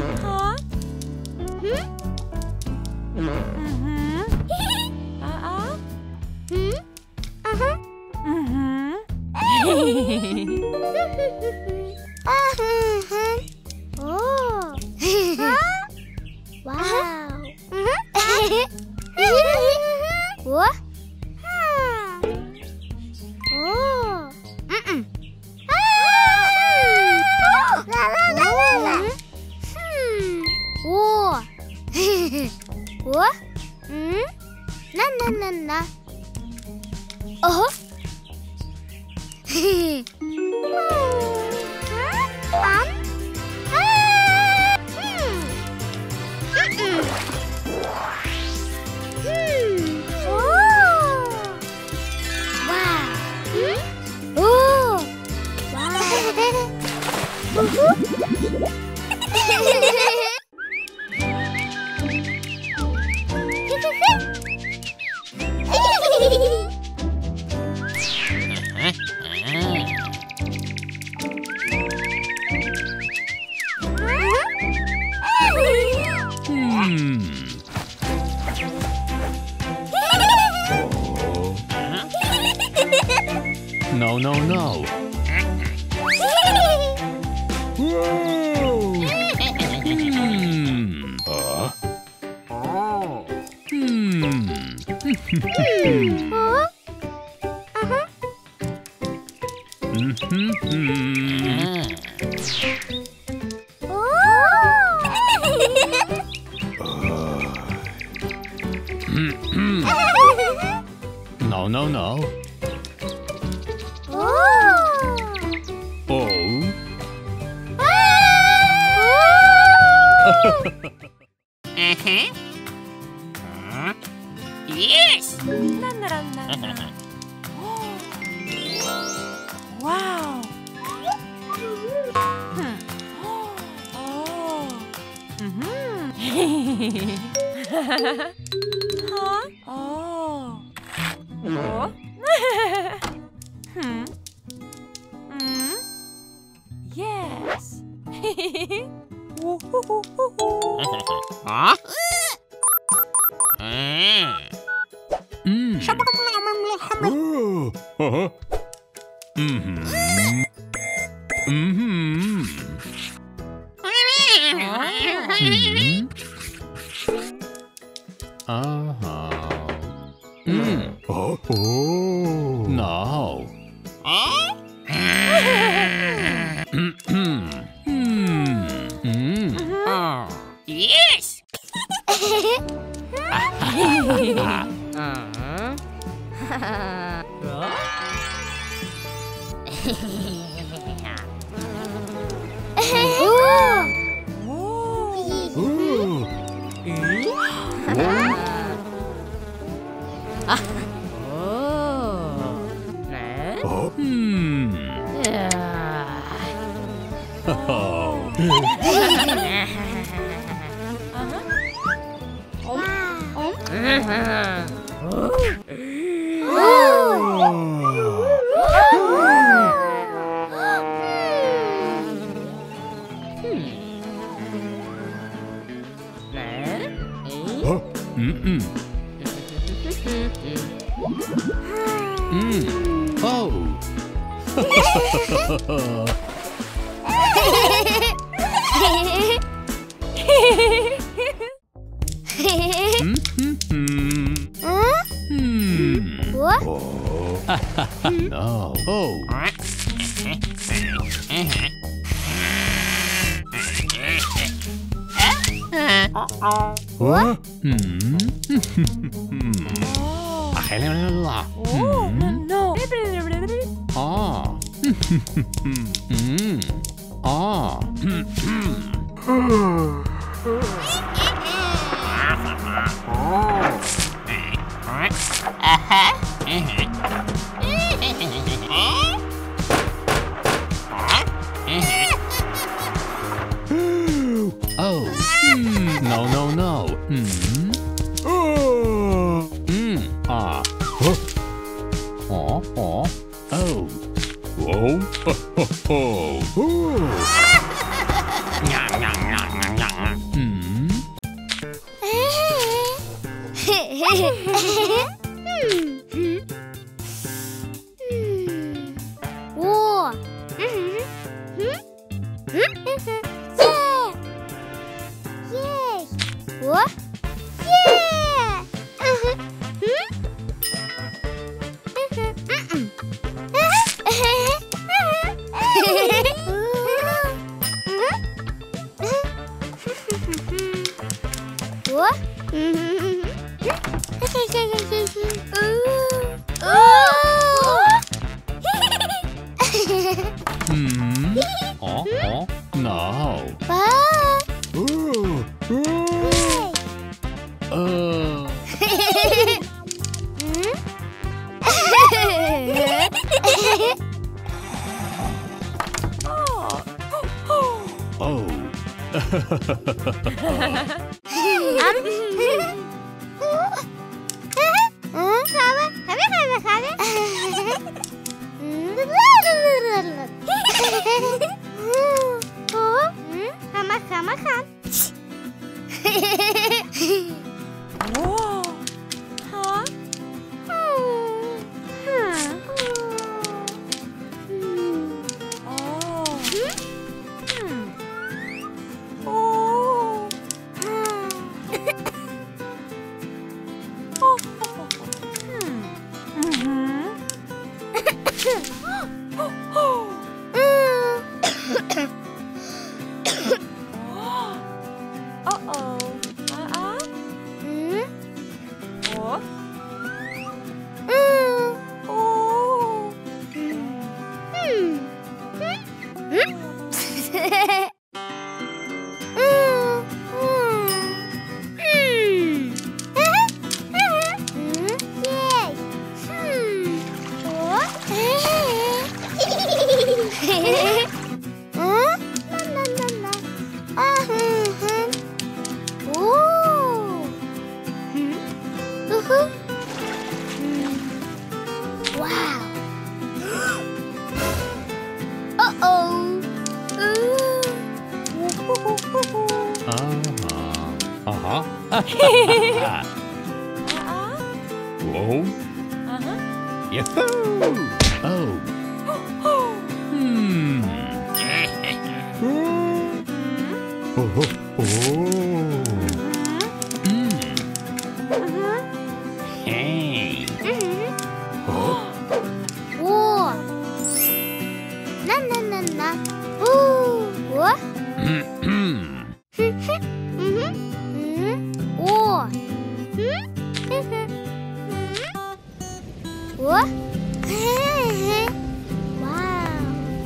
Huh? Oh. Wow. What? Oh. La la la la la. Oh. What? Na na na na. Oh. No, no, no. Whoa! No, no, no. Oh. Yes! Wow! Huh? Oh. Oh. Yes. Huh? Oh. Oh. No. Yes! No. Oh. What? Oh, no. Ah. Ah. Oh. No, no, no. Ah. Oh. Oh. Oh. Whoa. Oh. Yay! What? Yeah! What? Oh, oh, no. Bye. Ooh, ooh. Oh. Whoa. Huh? Oh. Oh. Uh-oh. What? Oh. Wow. Uh-oh. Uh-huh. Whoa. Yahoo! Oh. Oh. Hey. Whoa. Na na na na. Ooh. What? Whoa. What? Wow.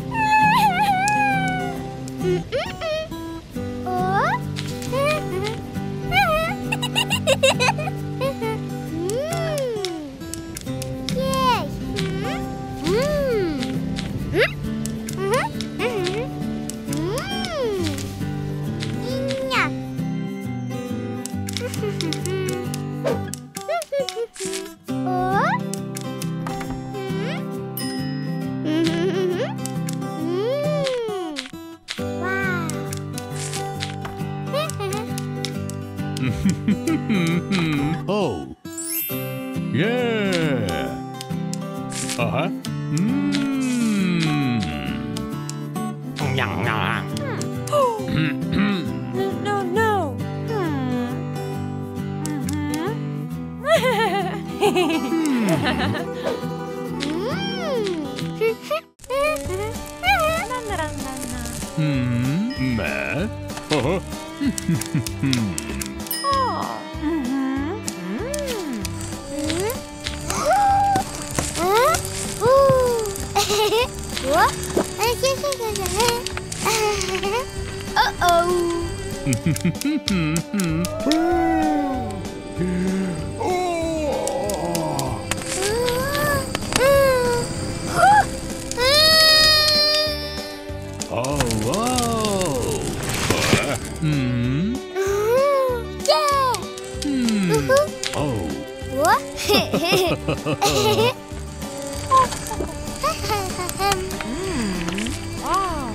Oh. Yeah. Uh-huh. No, no. Meh. Uh-huh. What? Uh-oh. Oh, whoa. Yeah. Oh. What? Wow.